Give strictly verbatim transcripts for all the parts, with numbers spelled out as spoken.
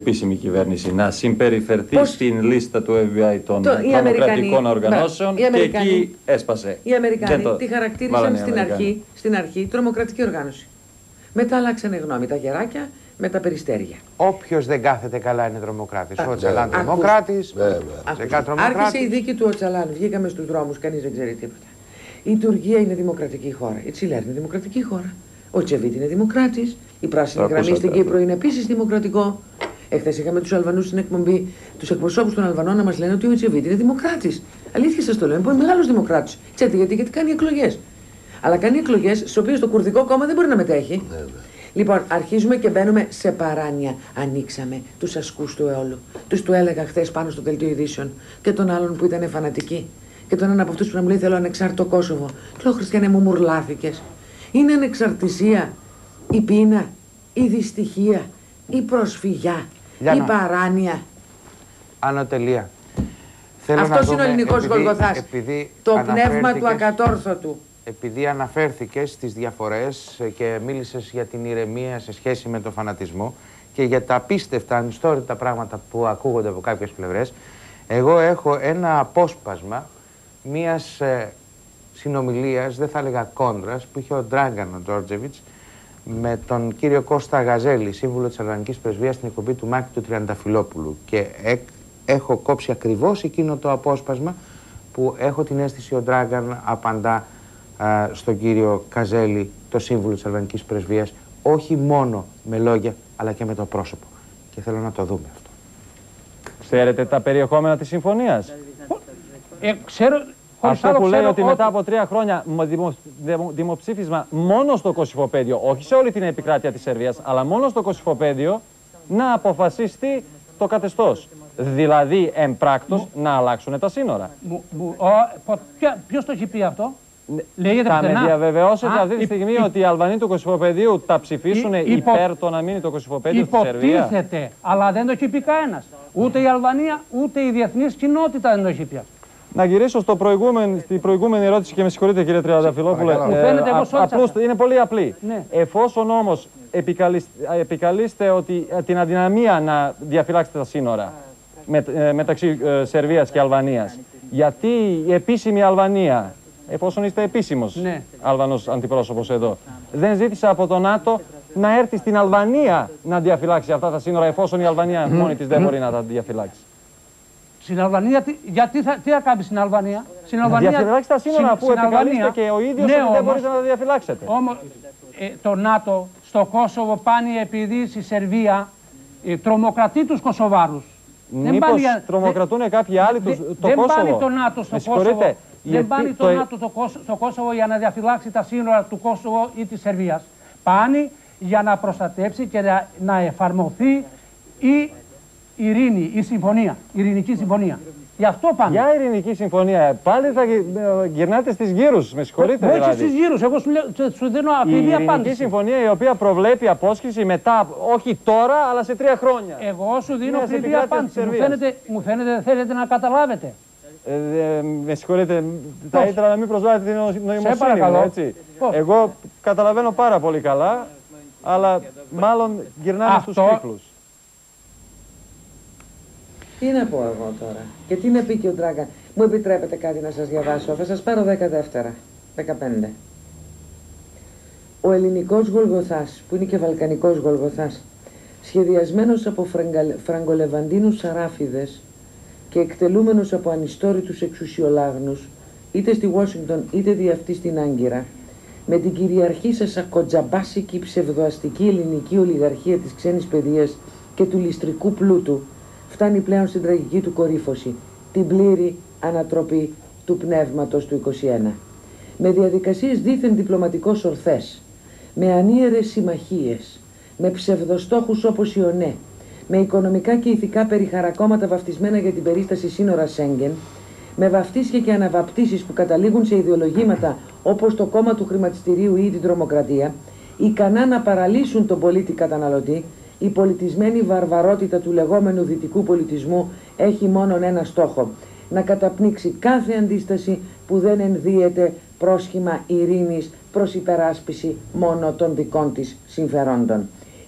επίσημη κυβέρνηση να συμπεριφερθεί Πώς... στην λίστα του εφ μπι άι των το, τρομοκρατικών οργανώσεων και εκεί έσπασε. Οι Αμερικανοί το... τη χαρακτήρισαν στην αρχή, στην αρχή τρομοκρατική οργάνωση. Μετά αλλάξανε γνώμη τα γεράκια με τα περιστέρια. Όποιος δεν κάθεται καλά είναι τρομοκράτης. Ο Οτσαλάν τρομοκράτης. Άρχισε η δίκη του Οτσαλάν. Βγήκαμε στους δρόμους, κανείς δεν ξέρει τίποτα. Η Τουρκία είναι δημοκρατική χώρα. Η Τσιλέρ είναι δημοκρατική χώρα. Ο Τσεβίτ είναι δημοκράτης. Η πράσινη γραμμή στην Κύπρο είναι επίσης δημοκρατικό. Εχθές είχαμε τους Αλβανούς στην εκπομπή, τους εκπροσώπους των Αλβανών να μας λένε ότι ο Τσεβίτ είναι δημοκράτης. Αλήθεια σας το λέω, είναι μεγάλος δημοκράτης. Ξέρετε γιατί, γιατί κάνει εκλογές. Αλλά κάνει εκλογές στις οποίες το κουρδικό κόμμα δεν μπορεί να μετέχει. Ναι, ναι. Λοιπόν, αρχίζουμε και μπαίνουμε σε παράνοια. Ανοίξαμε τους ασκούς του αιώλου. Τους του έλεγα χθες πάνω στο δελτίο ειδήσεων και τον άλλον που ήταν φανατικοί. Και τον έναν από αυτούς που να μου λέει θέλω ανεξάρτητο Κόσοβο. Και λέω Χριστιανέ μου μουρλάθηκες. Είναι ανεξαρτησία η πείνα, η δυστυχία, η προσφυγιά, Λιάννα. η παράνοια. Ανωτελεία. Αυτός είναι ο ελληνικός Γολγοθάς. Το πνεύμα του ακατόρθωτου. Επειδή αναφέρθηκες στις διαφορές και μίλησες για την ηρεμία σε σχέση με τον φανατισμό και για τα απίστευτα, ανιστόρυτα πράγματα που ακούγονται από κάποιες πλευρές, εγώ έχω ένα απόσπασμα μιας ε, συνομιλίας, δεν θα έλεγα κόντρας, που είχε ο Ντράγκαν ο Τζόρτζεβιτς με τον κύριο Κώστα Γαζέλη, σύμβουλο της Αλβανικής Πρεσβείας στην εκπομπή του Μάκη του Τριανταφυλόπουλου. Και ε, έχω κόψει ακριβώς εκείνο το απόσπασμα που έχω την αίσθηση ο Ντράγκαν απαντά α, στον κύριο Καζέλη, το σύμβουλο της Αλβανικής Πρεσβείας, όχι μόνο με λόγια αλλά και με το πρόσωπο. Και θέλω να το δούμε αυτό. Ξέρετε τα περιεχόμενα της συμφωνίας? Ε, ξέρω, αυτό που λέει ότι ό, μετά από τρία χρόνια δημο, δημο, δημοψήφισμα μόνο στο Κωσυφοπαίδιο, όχι σε όλη την επικράτεια της Σερβίας, αλλά μόνο στο Κωσυφοπαίδιο, να αποφασιστεί το καθεστώς. Δηλαδή, εμπράκτος, μου... να αλλάξουν τα σύνορα. Μου, μου, ο, ποιος το έχει πει αυτό? Λέγεται θα με διαβεβαιώσετε αυτή τη στιγμή υ, ότι οι Αλβανοί του Κωσυφοπαιδίου τα ψηφίσουν υ, υπέρ το να μείνει το Κωσυφοπαίδιο στη Σερβία? Υποτίθεται, αλλά δεν το έχει πει κανένας. Ούτε η Αλβανία, ούτε η διεθνής κοινότητα δεν το έχει πει αυτό. Να γυρίσω στο προηγούμενο, στην προηγούμενη ερώτηση και με συγχωρείτε κύριε Τριανταφυλόπουλε. Ε, είναι πολύ απλή. Ναι. Εφόσον όμως επικαλείστε ότι την αδυναμία να διαφυλάξετε τα σύνορα με, ε, μεταξύ ε, Σερβίας και Αλβανίας, γιατί η επίσημη Αλβανία, εφόσον είστε επίσημος ναι. Αλβανός αντιπρόσωπος εδώ, δεν ζήτησε από το ΝΑΤΟ να έρθει στην Αλβανία να διαφυλάξει αυτά τα σύνορα, εφόσον η Αλβανία μόνη της δεν μπορεί να τα διαφυλάξει? Στην Αλβανία, τι, γιατί θα, τι θα κάνει στην Αλβανία? Στην Αλβανία διαφυλάξει τα σύνορα στην, που επικαλείστε και ο ίδιος ναι, ότι δεν όμως, μπορείτε να τα διαφυλάξετε. Όμως, ε, το ΝΑΤΟ στο Κόσοβο πάνε επειδή στη Σερβία ε, τρομοκρατεί τους Κωσοβάρους. Μήπως πάνε, τρομοκρατούν δε, κάποιοι άλλοι δε, το δεν Κόσοβο? Δεν πάνε το ΝΑΤΟ στο Κόσοβο, δεν πάνε το, το ΝΑΤΟ το, στο Κόσοβο για να διαφυλάξει τα σύνορα του Κόσοβο ή της Σερβίας. Πάνε για να προστατεύσει και να, να εφαρμοθεί η ειρήνη, η συμφωνία, η ειρηνική συμφωνία. Γι' αυτό πάμε. Για ειρηνική συμφωνία. Πάλι θα γυρνάτε στις γύρους, με συγχωρείτε. Όχι δηλαδή. στις γύρους, εγώ σου, λέω, σου δίνω απλή απάντηση. Η ειρηνική συμφωνία η οποία προβλέπει απόσχηση μετά, όχι τώρα, αλλά σε τρία χρόνια. Εγώ σου δίνω απλή απάντηση. Μου φαίνεται, μου φαίνεται δεν θέλετε να καταλάβετε. Ε, ε, με συγχωρείτε, Πώς? θα ήθελα να μην προσβάλλετε την νοημοσύνη μου, έτσι. Πώς? Εγώ καταλαβαίνω πάρα πολύ καλά, αλλά μάλλον γυρνάμε Αυτό... στους κύκλους. Τι να πω εγώ τώρα και τι να πει και ο Ντράγκαν? Μου επιτρέπετε κάτι να σας διαβάσω? Θα σας πάρω δέκα δεύτερα, δεκαπέντε. Ο ελληνικός Γολγοθάς, που είναι και βαλκανικός Γολγοθάς, σχεδιασμένος από φραγκολεβαντίνους σαράφιδες και εκτελούμενος από ανιστόρητους εξουσιολάγνους, είτε στη Ουάσιγκτον είτε δι' αυτή στην Άγκυρα, με την κυριαρχήσα σακοτζαμπάσικη ψευδοαστική ελληνική ολιγαρχία της ξένης παιδείας και του ληστρικού πλούτου, φτάνει πλέον στην τραγική του κορύφωση, την πλήρη ανατροπή του πνεύματος του είκοσι ένα. Με διαδικασίες δίθεν διπλωματικώς ορθές, με ανίερες συμμαχίες, με ψευδοστόχους όπως η ΟΝΕ, με οικονομικά και ηθικά περιχαρακόμματα βαφτισμένα για την περίσταση σύνορα Σέγγεν, με βαφτίσια και αναβαπτίσεις που καταλήγουν σε ιδεολογήματα όπως το κόμμα του χρηματιστηρίου ή την τρομοκρατία, ικανά να παραλύσουν τον πολίτη καταναλωτή, η πολιτισμένη βαρβαρότητα του λεγόμενου δυτικού πολιτισμού έχει μόνον ένα στόχο: να καταπνίξει κάθε αντίσταση που δεν ενδύεται πρόσχημα ειρήνης προς υπεράσπιση μόνο των δικών της συμφερόντων.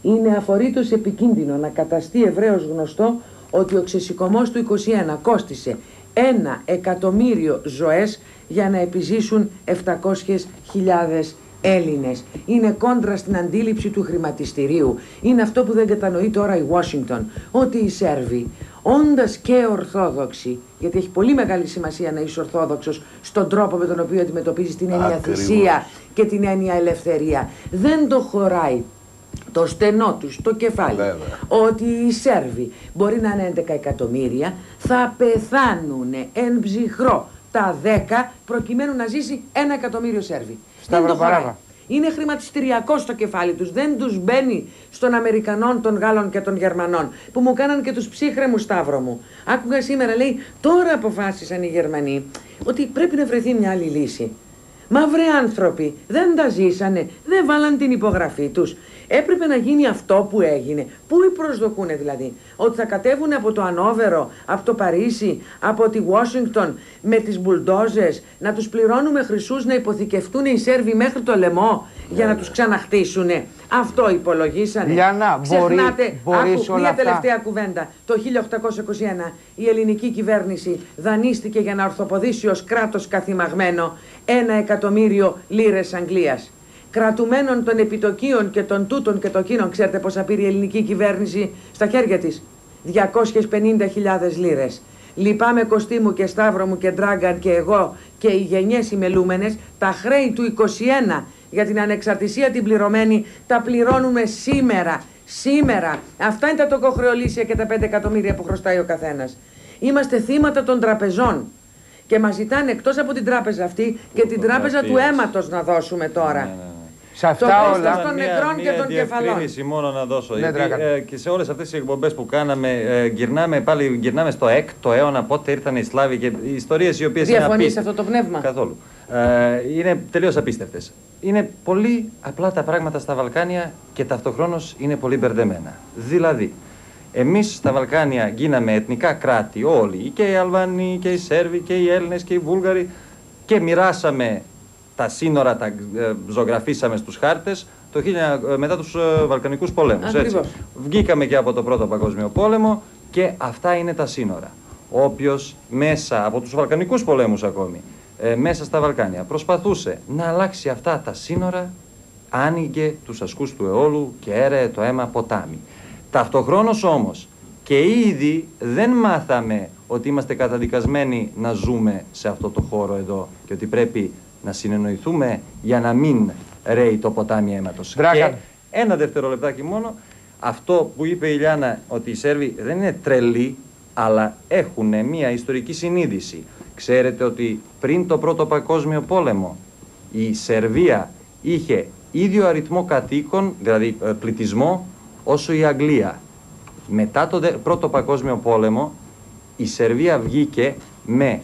Είναι αφορήτως επικίνδυνο να καταστεί ευρέως γνωστό ότι ο ξεσηκωμός του είκοσι ένα κόστισε ένα εκατομμύριο ζωές για να επιζήσουν επτακόσιες χιλιάδες Έλληνες. Είναι κόντρα στην αντίληψη του χρηματιστηρίου. Είναι αυτό που δεν κατανοεί τώρα η Ουάσιγκτον, ότι οι Σέρβοι, όντας και Ορθόδοξοι, γιατί έχει πολύ μεγάλη σημασία να είσαι Ορθόδοξος στον τρόπο με τον οποίο αντιμετωπίζεις την έννοια θυσία και την έννοια ελευθερία, δεν το χωράει το στενό τους, το κεφάλι, βέβαια, ότι οι Σέρβοι μπορεί να είναι έντεκα εκατομμύρια, θα πεθάνουν εν ψυχρό τα δέκα προκειμένου να ζήσει ένα εκατομμύριο Σέρβοι. Δεν το χωράει. Είναι χρηματιστηριακό στο κεφάλι τους. Δεν τους μπαίνει στον Αμερικανών, των Γάλλων και των Γερμανών, που μου κάναν και τους ψύχρεμους, Σταύρο μου. Άκουγα σήμερα, λέει, τώρα αποφάσισαν οι Γερμανοί ότι πρέπει να βρεθεί μια άλλη λύση. Μα βρε άνθρωποι, δεν τα ζήσανε, δεν βάλαν την υπογραφή τους. Έπρεπε να γίνει αυτό που έγινε. Πού προσδοκούνε δηλαδή? Ότι θα κατέβουν από το Ανόβερο, από το Παρίσι, από τη Ουάσιγκτον με τις μπουλντόζες, να τους πληρώνουμε χρυσούς να υποθηκευτούν οι Σέρβοι μέχρι το λαιμό για να τους ξαναχτίσουνε. Αυτό υπολογίσανε. Λιάννα, ξεχνάτε, μπορεί, άκου, μια αυτά... τελευταία κουβέντα. Το χίλια οκτακόσια είκοσι ένα η ελληνική κυβέρνηση δανείστηκε για να ορθοποδήσει ως κράτος καθημαγμένο ένα εκατομμύριο λίρες Αγγλίας. Κρατουμένων των επιτοκίων και των τούτων και των εκείνων, ξέρετε πόσα πήρε η ελληνική κυβέρνηση στα χέρια της? διακόσιες πενήντα χιλιάδες λίρες. Λυπάμαι, Κωστή μου και Σταύρο μου και Ντράγκαν και εγώ και οι γενιές οι μελούμενες, τα χρέη του είκοσι ένα για την ανεξαρτησία την πληρωμένη τα πληρώνουμε σήμερα. Σήμερα. Αυτά είναι τα τοκοχρεωλήσια και τα πέντε εκατομμύρια που χρωστάει ο καθένας. Είμαστε θύματα των τραπεζών. Και μας ζητάνε εκτός από την τράπεζα αυτή και την τράπεζα του αίματος να δώσουμε τώρα. Ναι, ναι, ναι. Σε αυτά το όλα. των νεκρών και των κεφαλών. Μόνο να δώσω. Ναι, γιατί, ε, και σε όλες αυτές τις εκπομπές που κάναμε, ε, γυρνάμε πάλι γυρνάμε στο έκτο αιώνα, πότε ήρθαν οι Σλάβοι και οι ιστορίες οι οποίες. Διαφωνείς σε αυτό το πνεύμα? Καθόλου. Ε, είναι τελείως απίστευτες. Είναι πολύ απλά τα πράγματα στα Βαλκάνια και ταυτοχρόνως είναι πολύ μπερδεμένα. Δηλαδή, εμείς στα Βαλκάνια γίναμε εθνικά κράτη όλοι, και οι Αλβανοί και οι Σέρβοι και οι Έλληνες και οι Βούλγαροι, και μοιράσαμε τα σύνορα, τα ζωγραφίσαμε στους χάρτες το χίλια, μετά τους ε, Βαλκανικούς πολέμους. Έτσι. Βγήκαμε και από το Πρώτο Παγκόσμιο Πόλεμο και αυτά είναι τα σύνορα. Όποιος μέσα από τους Βαλκανικούς πολέμους ακόμη, ε, μέσα στα Βαλκάνια, προσπαθούσε να αλλάξει αυτά τα σύνορα, άνοιγε τους ασκούς του αιώλου και έρεε το αίμα ποτάμι. Ταυτοχρόνως όμως και ήδη δεν μάθαμε ότι είμαστε καταδικασμένοι να ζούμε σε αυτό το χώρο εδώ και ότι πρέπει να συνεννοηθούμε για να μην ρέει το ποτάμι αίματος. Και ένα δευτερολεπτάκι μόνο, αυτό που είπε η Λιάννα, ότι οι Σέρβοι δεν είναι τρελοί, αλλά έχουν μια ιστορική συνείδηση. Ξέρετε ότι πριν το Πρώτο Παγκόσμιο Πόλεμο η Σερβία είχε ίδιο αριθμό κατοίκων, δηλαδή πληθυσμό, όσο η Αγγλία. Μετά το Πρώτο Παγκόσμιο Πόλεμο η Σερβία βγήκε με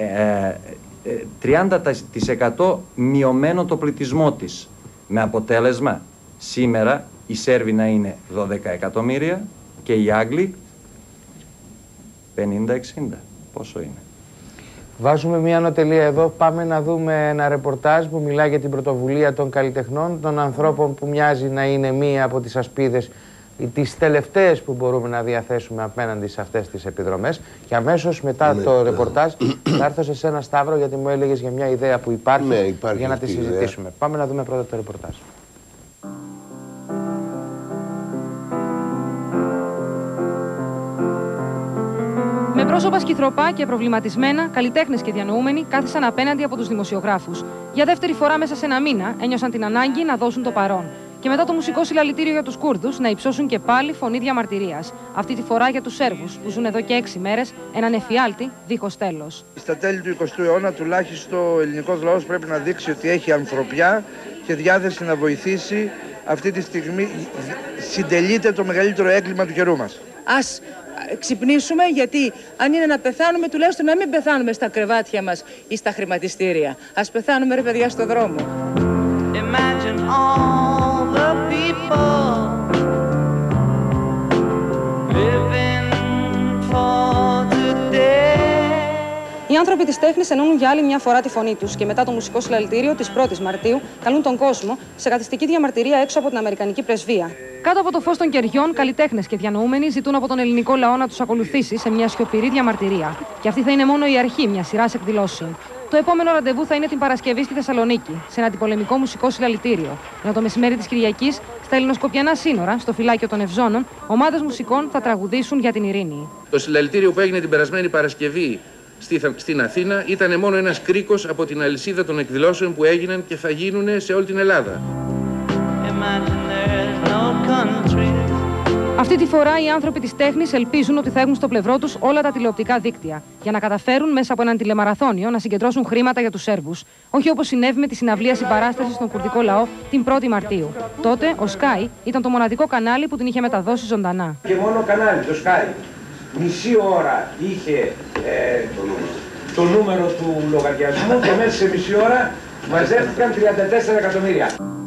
ε, τριάντα τοις εκατό μειωμένο το πληθυσμό της. Με αποτέλεσμα σήμερα οι Σέρβοι να είναι δώδεκα εκατομμύρια και οι Άγγλοι πενήντα εξήντα. Πόσο είναι? Βάζουμε μία ανωτελεία εδώ. Πάμε να δούμε ένα ρεπορτάζ που μιλάει για την πρωτοβουλία των καλλιτεχνών, των ανθρώπων που μοιάζει να είναι μία από τις ασπίδες, τις τελευταίες που μπορούμε να διαθέσουμε απέναντι σε αυτές τις επιδρομές. Και αμέσως μετά ναι, το ρεπορτάζ θα έρθω σε σένα, Σταύρο, γιατί μου έλεγες για μια ιδέα που υπάρχει, ναι, υπάρχει για να τη συζητήσουμε. Ιδέα. Πάμε να δούμε πρώτα το ρεπορτάζ. Με πρόσωπα σκυθροπά και προβληματισμένα, καλλιτέχνες και διανοούμενοι κάθισαν απέναντι από τους δημοσιογράφους. Για δεύτερη φορά μέσα σε ένα μήνα ένιωσαν την ανάγκη να δώσουν το παρόν. Και μετά το μουσικό συλλαλητήριο για τους Κούρδους να υψώσουν και πάλι φωνή διαμαρτυρίας. Αυτή τη φορά για τους Σέρβους που ζουν εδώ και έξι μέρες έναν εφιάλτη δίχως τέλος. Στα τέλη του εικοστού αιώνα τουλάχιστον ο ελληνικός λαός πρέπει να δείξει ότι έχει ανθρωπιά και διάθεση να βοηθήσει. Αυτή τη στιγμή συντελείται το μεγαλύτερο έγκλημα του καιρού μας. Ας ξυπνήσουμε, γιατί αν είναι να πεθάνουμε, τουλάχιστον να μην πεθάνουμε στα κρεβάτια μας ή στα χρηματιστήρια. Ας πεθάνουμε, ρε παιδιά, στο δρόμο. Imagine all the people living for today. Οι άνθρωποι της τέχνης ενώνουν για άλλη μια φορά τη φωνή τους και μετά το μουσικό συλλαλητήριο της πρώτης Μαρτίου καλούν τον κόσμο σε καθιστική διαμαρτυρία έξω από την Αμερικανική πρεσβεία. Κάτω από το φως των κεριών, καλλιτέχνες και διανοούμενοι ζητούν από τον ελληνικό λαό να τους ακολουθήσει σε μια σιωπηρή διαμαρτυρία. Και αυτή θα είναι μόνο η αρχή μιας σειράς εκδηλώσεων. Το επόμενο ραντεβού θα είναι την Παρασκευή στη Θεσσαλονίκη, σε ένα αντιπολεμικό μουσικό συλλαλητήριο. Ενώ το μεσημέρι της Κυριακής, στα ελληνοσκοπιανά σύνορα, στο φυλάκιο των Ευζώνων, ομάδες μουσικών θα τραγουδήσουν για την ειρήνη. Το συλλαλητήριο που έγινε την περασμένη Παρασκευή στην Αθήνα ήταν μόνο ένας κρίκος από την αλυσίδα των εκδηλώσεων που έγιναν και θα γίνουν σε όλη την Ελλάδα. Αυτή τη φορά οι άνθρωποι της τέχνης ελπίζουν ότι θα έχουν στο πλευρό τους όλα τα τηλεοπτικά δίκτυα για να καταφέρουν μέσα από έναν τηλεμαραθώνιο να συγκεντρώσουν χρήματα για τους Σέρβους. Όχι όπως συνέβη με τη συναυλία συμπαράσταση στον κουρδικό λαό την πρώτη Μαρτίου. Τότε ο Sky ήταν το μοναδικό κανάλι που την είχε μεταδώσει ζωντανά. Και μόνο κανάλι, το Sky. Μισή ώρα είχε ε, το νούμερο του λογαριασμού και μέσα σε μισή ώρα μαζεύτηκαν τριάντα τέσσερα εκατομμύρια.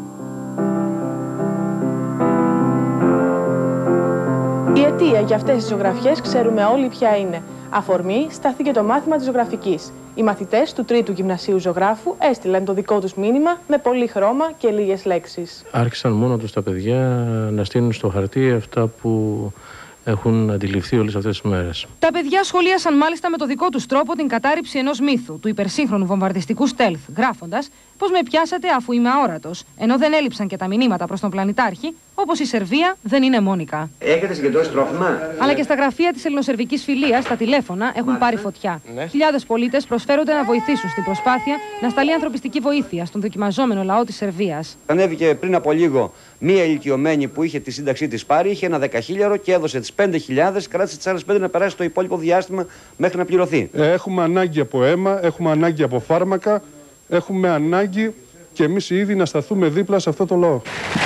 Η αιτία για αυτές τις ζωγραφιές ξέρουμε όλοι ποια είναι. Αφορμή στάθηκε το μάθημα της ζωγραφικής. Οι μαθητές του τρίτου γυμνασίου ζωγράφου έστειλαν το δικό τους μήνυμα με πολύ χρώμα και λίγες λέξεις. Άρχισαν μόνο τους τα παιδιά να στείλουν στο χαρτί αυτά που έχουν αντιληφθεί όλες αυτές τις μέρες. Τα παιδιά σχολίασαν μάλιστα με το δικό τους τρόπο την κατάρριψη ενός μύθου, του υπερσύγχρονου βομβαρδιστικού στέλθ, γράφοντας πως με πιάσατε αφού είμαι αόρατος, ενώ δεν έλειψαν και τα μηνύματα προς τον πλανητάρχη, όπως η Σερβία δεν είναι μόνικα. Έχετε συγκεντρώσει τρόφιμα? Αλλά και στα γραφεία της ελληνοσερβικής φιλίας, τα τηλέφωνα έχουν πάρει φωτιά. Ναι. Χιλιάδες πολίτες προσφέρονται να βοηθήσουν στην προσπάθεια να σταλεί ανθρωπιστική βοήθεια στον δοκιμαζόμενο λαό της Σερβίας. Ανέβηκε πριν από λίγο μία ηλικιωμένη που είχε τη σύνταξή της πάρει, είχε ένα δεκαχίλιαρο και έδωσε τις πέντε χιλιάδες, κράτησε τις άλλες πέντε να περάσει το υπόλοιπο διάστημα μέχρι να πληρωθεί. Έχουμε ανάγκη από αίμα, έχουμε ανάγκη από φάρμακα, έχουμε ανάγκη και εμείς ήδη να σταθούμε δίπλα σε αυτό το λαό.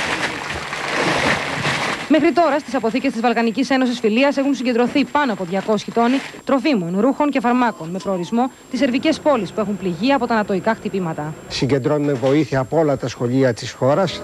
Μέχρι τώρα στις αποθήκες της Βαλκανικής Ένωσης Φιλίας έχουν συγκεντρωθεί πάνω από διακόσιοι τόνοι τροφίμων, ρούχων και φαρμάκων με προορισμό τις σερβικές πόλεις που έχουν πληγεί από τα ανατοϊκά χτυπήματα. Συγκεντρώνουμε βοήθεια από όλα τα σχολεία της χώρας.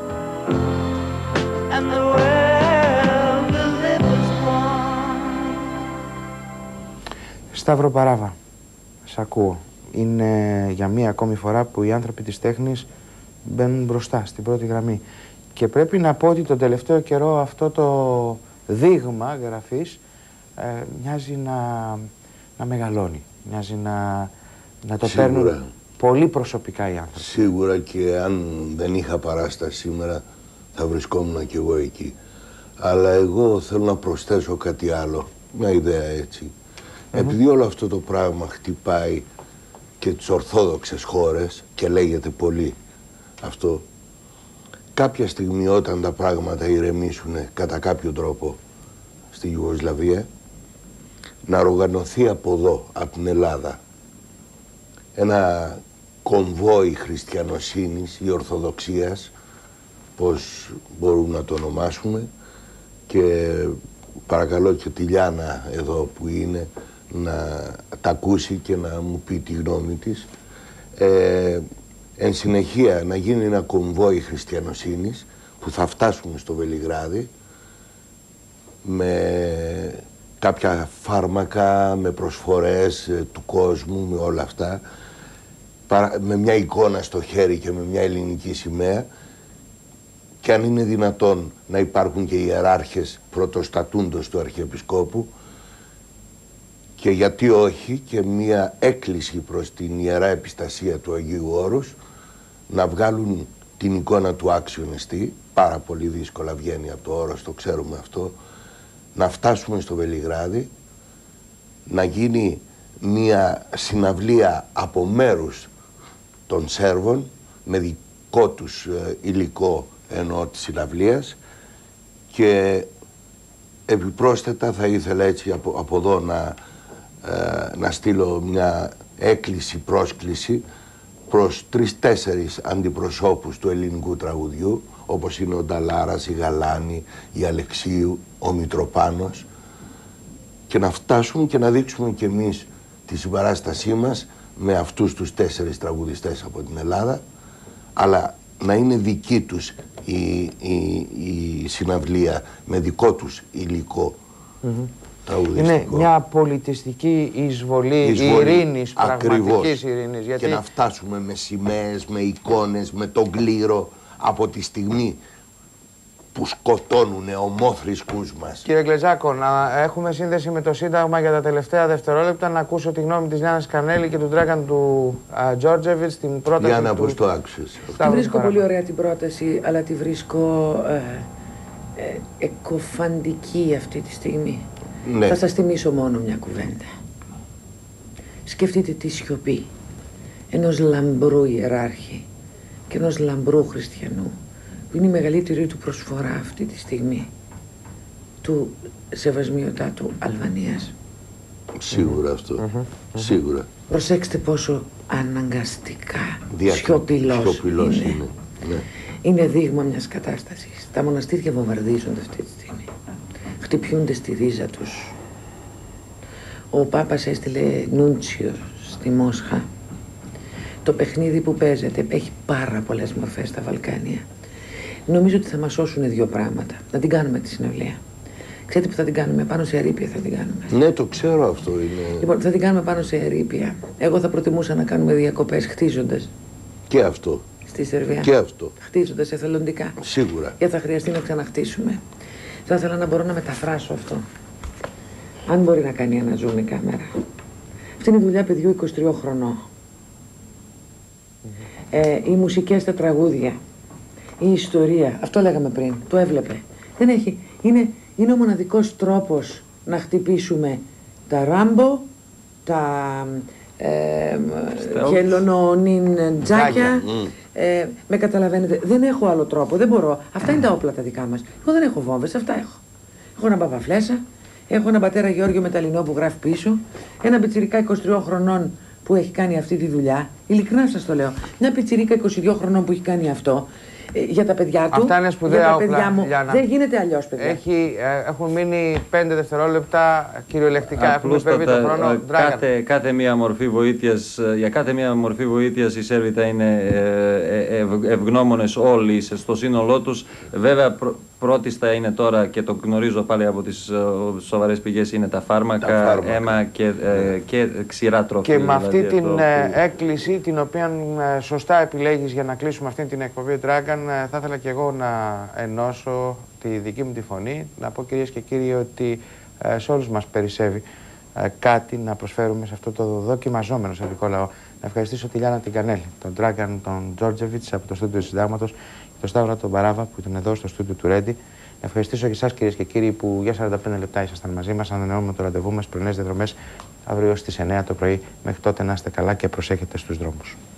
Σταύρο Παράβα, σ' ακούω. Είναι για μία ακόμη φορά που οι άνθρωποι της τέχνης μπαίνουν μπροστά στην πρώτη γραμμή. Και πρέπει να πω ότι τον τελευταίο καιρό αυτό το δείγμα γραφής ε, μοιάζει να, να μεγαλώνει, μοιάζει να, να το Σίγουρα. παίρνουν πολύ προσωπικά οι άνθρωποι. Σίγουρα, και αν δεν είχα παράσταση σήμερα θα βρισκόμουν κι εγώ εκεί. Αλλά εγώ θέλω να προσθέσω κάτι άλλο, μια ιδέα έτσι. Mm-hmm. Επειδή όλο αυτό το πράγμα χτυπάει και τις ορθόδοξες χώρες και λέγεται πολύ αυτό, κάποια στιγμή όταν τα πράγματα ηρεμήσουν κατά κάποιο τρόπο στη Ιουγκοσλαβία, να οργανωθεί από εδώ, από την Ελλάδα, ένα κομβόι χριστιανοσύνης ή ορθοδοξίας, πώς μπορούμε να το ονομάσουμε, και παρακαλώ και τη Λιάνα εδώ που είναι να τα ακούσει και να μου πει τη γνώμη της. Ε, εν συνεχεία να γίνει ένα κομβόι χριστιανοσύνης που θα φτάσουμε στο Βελιγράδι με κάποια φάρμακα, με προσφορές ε, του κόσμου, με όλα αυτά, παρα, με μια εικόνα στο χέρι και με μια ελληνική σημαία, και αν είναι δυνατόν να υπάρχουν και ιεράρχες πρωτοστατούντος του Αρχιεπισκόπου, και γιατί όχι και μία έκκληση προς την Ιερά Επιστασία του Αγίου Όρους να βγάλουν την εικόνα του άξιου νηστή, πάρα πολύ δύσκολα βγαίνει από το Όρος, το ξέρουμε αυτό, να φτάσουμε στο Βελιγράδι, να γίνει μία συναυλία από μέρους των Σέρβων με δικό τους ε, υλικό εννοώ της συναυλίας, και επιπρόσθετα θα ήθελα έτσι από, από εδώ να, ε, να στείλω μια έκκληση, πρόσκληση προς τρεις-τέσσερις αντιπροσώπους του ελληνικού τραγουδιού, όπως είναι ο Νταλάρας, η Γαλάνη, η Αλεξίου, ο Μητροπάνος, και να φτάσουμε και να δείξουμε κι εμείς τη συμπαράστασή μας με αυτούς τους τέσσερις τραγουδιστές από την Ελλάδα, αλλά να είναι δική τους η, η, η συναυλία με δικό τους υλικό. Mm-hmm. Είναι μια πολιτιστική εισβολή, εισβολή ειρήνης, πραγματικής ειρήνης. Γιατί... Και να φτάσουμε με σημαίες, με εικόνες, με τον κλήρο από τη στιγμή που σκοτώνουν ομόθρησκούς μας. Κύριε Γκλεζάκο, να έχουμε σύνδεση με το Σύνταγμα για τα τελευταία δευτερόλεπτα, να ακούσω τη γνώμη της Λιάννας Κανέλη και του Ντράγκαν του Τζόρτζεβιτ στην πρόταση. Λιάννα, του... πώς το άκουσες? Τη βρίσκω πολύ ωραία την πρόταση, αλλά τη βρίσκω ε, ε, εκοφαντική αυτή τη στιγμή. Ναι. Θα σας θυμίσω μόνο μια κουβέντα. Σκεφτείτε τη σιωπή ενός λαμπρού ιεράρχη και ενός λαμπρού χριστιανού, που είναι η μεγαλύτερη του προσφορά αυτή τη στιγμή, του σεβασμιωτάτου Αλβανίας. Σίγουρα αυτό. Mm-hmm. Σίγουρα. Προσέξτε πόσο αναγκαστικά Δια... σιωπηλός, σιωπηλός είναι. είναι. Ναι. Είναι δείγμα μιας κατάστασης. Τα μοναστήρια βομβαρδίζονται αυτή τη στιγμή. Χτυπιούνται στη ρίζα τους. Ο Πάπας έστειλε νούντσιο στη Μόσχα. Το παιχνίδι που παίζεται έχει πάρα πολλές μορφές στα Βαλκάνια. Νομίζω ότι θα μας σώσουν δύο πράγματα. Να την κάνουμε τη συναυλία. Ξέρετε που θα την κάνουμε? Πάνω σε ερείπια θα την κάνουμε. Ναι, το ξέρω αυτό είναι. Λοιπόν, θα την κάνουμε πάνω σε ερείπια. Εγώ θα προτιμούσα να κάνουμε διακοπές χτίζοντας. Και αυτό. Στη Σερβία. Και αυτό. Χτίζοντας εθελοντικά. Σίγουρα. Και θα χρειαστεί να ξαναχτίσουμε. Θα ήθελα να μπορώ να μεταφράσω αυτό. Αν μπορεί να κάνει ένα zoom η κάμερα. Αυτή είναι η δουλειά παιδιού είκοσι τριών χρονών. Ε, οι μουσικές, τα τραγούδια, η ιστορία, αυτό λέγαμε πριν, το έβλεπε. Δεν έχει, είναι, είναι ο μοναδικός τρόπος να χτυπήσουμε τα Ράμπο, τα ε, χελωνονιντζάκια. Mm. Ε, με καταλαβαίνετε, δεν έχω άλλο τρόπο, δεν μπορώ. Αυτά είναι τα όπλα τα δικά μας. Εγώ δεν έχω βόμβες, αυτά έχω. Έχω ένα παπαφλέσα, έχω έναν πατέρα Γεώργιο Μεταλλινό που γράφει πίσω, ένα πιτσιρικά είκοσι τριών χρονών που έχει κάνει αυτή τη δουλειά. Ειλικρινά σας το λέω. Μια πιτσιρίκα είκοσι δύο χρονών που έχει κάνει αυτό ε, για τα παιδιά του. Αυτά είναι σπουδαία για τα όπλα, παιδιά μου. Λιάννα. Δεν γίνεται αλλιώς, παιδιά. Έχει, ε, έχουν μείνει πέντε δευτερόλεπτα κυριολεκτικά. Έχουμε υπερβεί τον χρόνο. Κάθε, κάθε μία μορφή βοήθειας, για κάθε μία μορφή βοήθειας οι Σέρβοι θα είναι ε, ε, ευγνώμονες όλοι στο σύνολό τους. Βέβαια, πρω, πρώτης θα είναι τώρα, και το γνωρίζω πάλι από τις uh, σοβαρές πηγές, είναι τα φάρμακα, τα φάρμακα. αίμα και, ε, και ξηρά τροφή. Και με αυτή δηλαδή, την που... έκκληση, την οποία ε, σωστά επιλέγεις για να κλείσουμε αυτή την εκπομπή Dragan, ε, θα ήθελα και εγώ να ενώσω τη δική μου τη φωνή, να πω κυρίες και κύριοι ότι ε, σε όλους μας περισσεύει ε, κάτι να προσφέρουμε σε αυτό το δοκιμαζόμενο σερβικό λαό. Να ευχαριστήσω τη Λιάννα την Κανέλη, τον Dragan, τον Τζόρτζεβιτς από το στούντιο του Συντάγματος, και τον Σταύρο τον Παράβα που ήταν εδώ στο στούντιο του Ρέντι. Να ευχαριστήσω και εσάς κυρίες και κύριοι που για σαράντα πέντε λεπτά ήσασταν μαζί μας. Ανανεώνουμε το ραντεβού μας πρωινές διαδρομές αύριο στις εννιά το πρωί. Μέχρι τότε να είστε καλά και προσέχετε στους δρόμους.